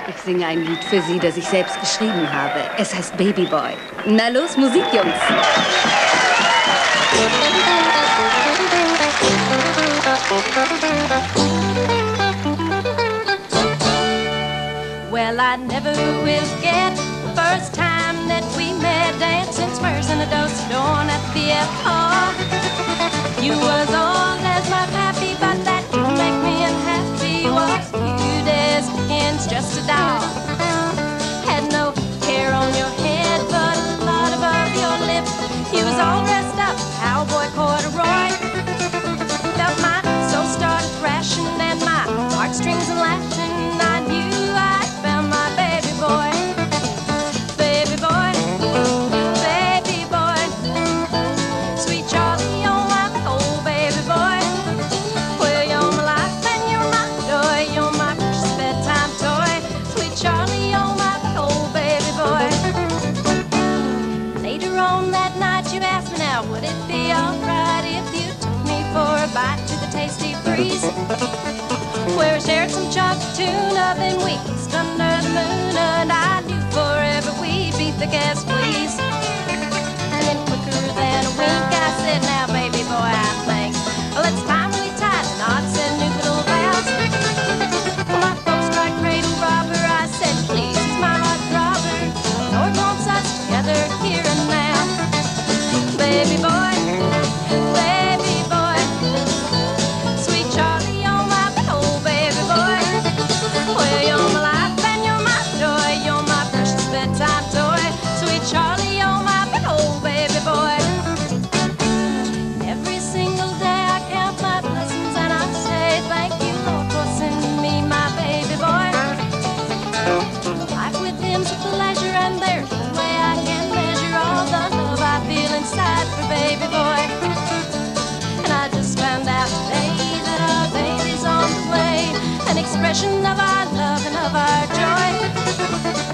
Ich singe ein Lied für Sie, das ich selbst geschrieben habe. Es heißt Baby Boy. Na los, Musik, Jungs! Well, I never will forget the first time that we met, dancing Spurs in a do-si-do at the BFR. You was old as my pappy, but that didn't make me unhappy. Was cute as Dickens, just a doll. Had no hair on your head, but a lot above your lip. You was all dressed up, cowboy corduroy. Felt my soul started thrashing and my heartstrings and lashing. I knew I'd found my baby boy. Baby boy, baby boy. Sweet Charlie, you're my old baby boy. Well, you're my life and you're my joy. You're my precious bedtime toy. Sweet Charlie, you're my old baby boy. Later on that night you asked me now, would it be alright if you took me for a bite to the Tasty Breeze, where we shared some chocolate tuna, then we kissed under the moon, and I knew forever we'd be thick as fleas. And then quicker than a wink I said, now baby boy, I think let's time we tight knots and new little vows. Well, my folks tried cradle robber, I said please, he's my heart throbber. Lord wants us together here and now. Baby boy, baby boy, sweet Charlie, you're my old baby boy. Well, you're my life and you're my joy. You're my precious bedtime toy. Sweet Charlie, you're my old baby boy. Every single day I count my blessings and I say thank you, Lord, for sending me my baby boy. Life with him's a pleasure, and there's no way I can measure all the love I feel inside for baby boy. And I just found out today that our baby's on the way, an expression of our love and of our joy.